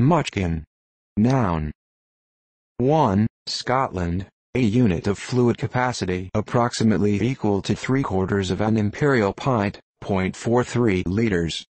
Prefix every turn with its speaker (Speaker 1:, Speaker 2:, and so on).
Speaker 1: Muchkin. Noun. 1. Scotland, a unit of fluid capacity approximately equal to 3/4 of an imperial pint, 0.43 liters.